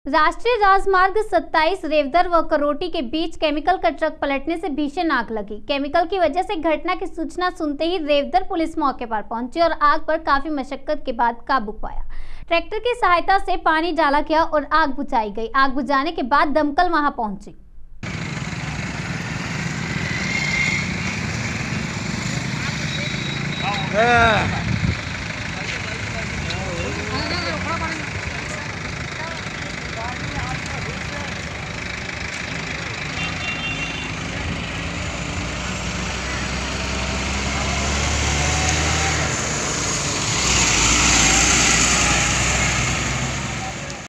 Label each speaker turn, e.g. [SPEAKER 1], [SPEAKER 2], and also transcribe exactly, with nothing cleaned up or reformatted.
[SPEAKER 1] राष्ट्रीय राजमार्ग सत्ताईस रेवदर व करोटी के बीच केमिकल का ट्रक पलटने से भीषण आग लगी। केमिकल की वजह से घटना की सूचना सुनते ही रेवदर पुलिस मौके पर पहुंची और आग पर काफी मशक्कत के बाद काबू पाया। ट्रैक्टर की सहायता से पानी डाला गया और आग बुझाई गई। आग बुझाने के बाद दमकल वहां पहुंची।